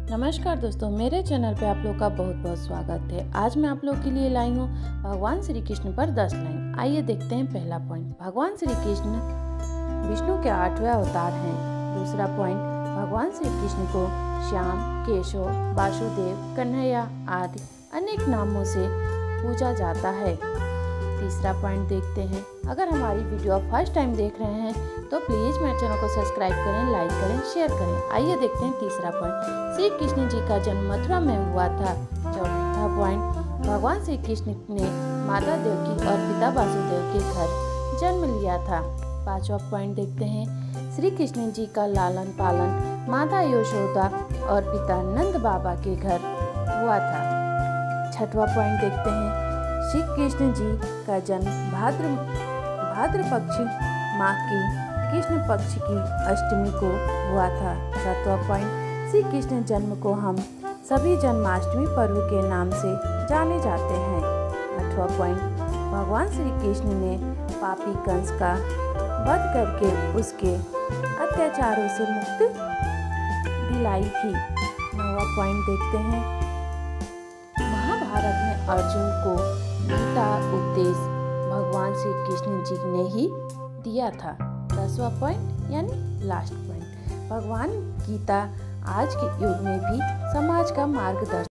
नमस्कार दोस्तों, मेरे चैनल पे आप लोग का बहुत बहुत स्वागत है। आज मैं आप लोग के लिए लाई हूँ भगवान श्री कृष्ण पर 10 लाइन। आइए देखते हैं पहला पॉइंट। भगवान श्री कृष्ण विष्णु के 8वें अवतार हैं। दूसरा पॉइंट, भगवान श्री कृष्ण को श्याम, केशव, वासुदेव, कन्हैया आदि अनेक नामों से पूजा जाता है। तीसरा पॉइंट देखते हैं। अगर हमारी वीडियो आप फर्स्ट टाइम देख रहे हैं तो प्लीज़ मेरे चैनल को सब्सक्राइब करें, लाइक करें, शेयर करें। आइए देखते हैं तीसरा पॉइंट। श्री कृष्ण जी का जन्म मथुरा में हुआ था। चौथा पॉइंट, भगवान श्री कृष्ण ने माता देवकी और पिता वासुदेव के घर जन्म लिया था। पांचवा पॉइंट देखते हैं। श्री कृष्ण जी का लालन पालन माता यशोदा और पिता नंद बाबा के घर हुआ था। छठवां पॉइंट देखते हैं। श्री कृष्ण जी का जन्म भाद्र पक्ष माह की कृष्ण पक्ष की अष्टमी को हुआ था। सातवां पॉइंट, श्री कृष्ण जन्म को हम सभी जन्माष्टमी पर्व के नाम से जाने जाते हैं। आठवां पॉइंट, भगवान श्री कृष्ण ने पापी कंस का वध करके उसके अत्याचारों से मुक्ति दिलाई थी। नौवां पॉइंट देखते हैं। महाभारत में अर्जुन को गीता उपदेश भगवान श्री कृष्ण जी ने ही दिया था। 10वां पॉइंट यानी लास्ट पॉइंट, भगवान गीता आज के युग में भी समाज का मार्गदर्शन